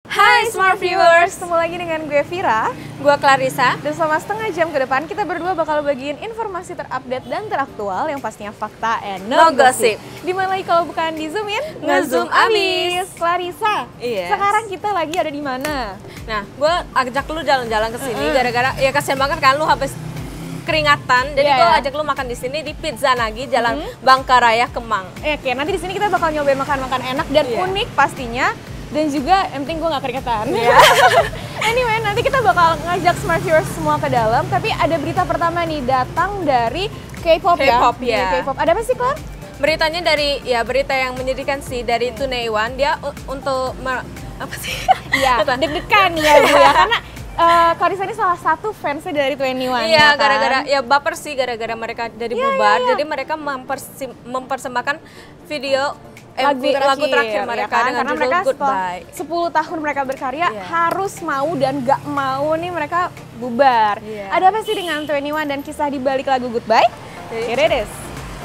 Hai Smart Viewers, Ketemu lagi dengan gue Vira. gue Clarissa. Dan selama setengah jam ke depan kita berdua bakal bagiin informasi terupdate dan teraktual yang pastinya fakta and No gossip. Dimana lagi kalau bukan di Zoom in? Nge-zoom abis. Clarissa, Yes. sekarang kita lagi ada di mana? Nah, gue ajak lu jalan-jalan ke sini gara-gara ya kasihan banget kan lu habis keringatan. Jadi Iya, gue iya. ajak lu makan di sini di Pizza Nagi Jalan Bangkaraya Kemang. Oke, nanti di sini kita bakal nyobain makan-makan enak dan Iya. unik pastinya. Dan juga yang penting gue gak keringetan. Iya. Anyway, nanti kita bakal ngajak Smart Viewers semua ke dalam. Tapi ada berita pertama nih, datang dari K-pop ya. K-pop, ya. Dari K-pop. Ada apa sih, Clar? Beritanya dari berita yang menyedihkan sih dari 2NE1. Dia untuk apa sih? Iya, Apa? deg-degan ya Bu ya. Karena Clarissa ini salah satu fansnya dari 2NE1. Iya, ya kan? gara-gara ya baper sih gara-gara mereka jadi bubar. Jadi mereka mempersembahkan video lagu terakhir mereka ya kan? dengan Karena judul mereka Goodbye. setelah 10 tahun mereka berkarya Iya. harus mau dan gak mau nih mereka bubar. Iya. Ada apa sih dengan 2NE1 dan kisah di balik lagu Goodbye? Here it is.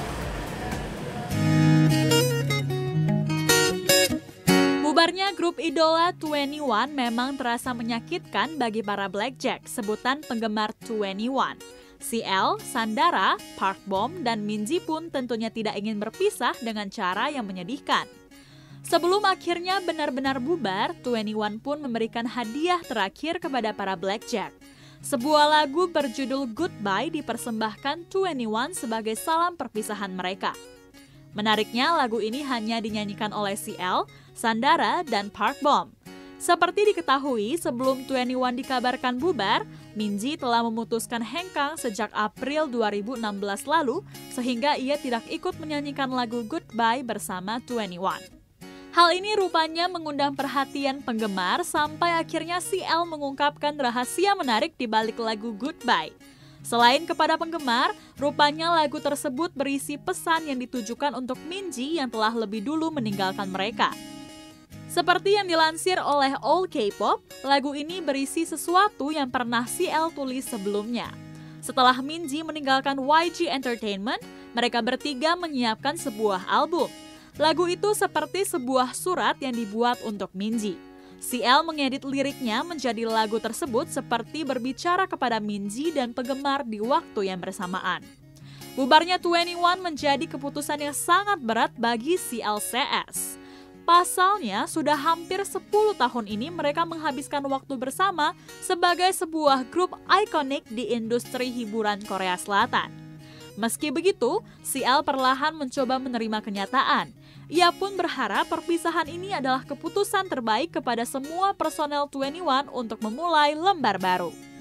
Bubarnya grup idola 2NE1 memang terasa menyakitkan bagi para Blackjack, sebutan penggemar 2NE1. CL, Sandara, Park Bom, dan Minzy pun tentunya tidak ingin berpisah dengan cara yang menyedihkan. Sebelum akhirnya benar-benar bubar, 2NE1 pun memberikan hadiah terakhir kepada para Blackjack. Sebuah lagu berjudul Goodbye dipersembahkan 2NE1 sebagai salam perpisahan mereka. Menariknya, lagu ini hanya dinyanyikan oleh CL, Sandara, dan Park Bom. Seperti diketahui, sebelum 2NE1 dikabarkan bubar, Minzy telah memutuskan hengkang sejak April 2016 lalu, sehingga ia tidak ikut menyanyikan lagu Goodbye bersama 2NE1. Hal ini rupanya mengundang perhatian penggemar sampai akhirnya CL mengungkapkan rahasia menarik di balik lagu Goodbye. Selain kepada penggemar, rupanya lagu tersebut berisi pesan yang ditujukan untuk Minzy yang telah lebih dulu meninggalkan mereka. Seperti yang dilansir oleh All K-pop, lagu ini berisi sesuatu yang pernah CL tulis sebelumnya. Setelah Minzy meninggalkan YG Entertainment, mereka bertiga menyiapkan sebuah album. Lagu itu seperti sebuah surat yang dibuat untuk Minzy. CL mengedit liriknya menjadi lagu tersebut seperti berbicara kepada Minzy dan penggemar di waktu yang bersamaan. Bubarnya 2NE1 menjadi keputusan yang sangat berat bagi CLCS. Pasalnya, sudah hampir 10 tahun ini mereka menghabiskan waktu bersama sebagai sebuah grup ikonik di industri hiburan Korea Selatan. Meski begitu, CL perlahan mencoba menerima kenyataan. Ia pun berharap perpisahan ini adalah keputusan terbaik kepada semua personel 2NE1 untuk memulai lembar baru.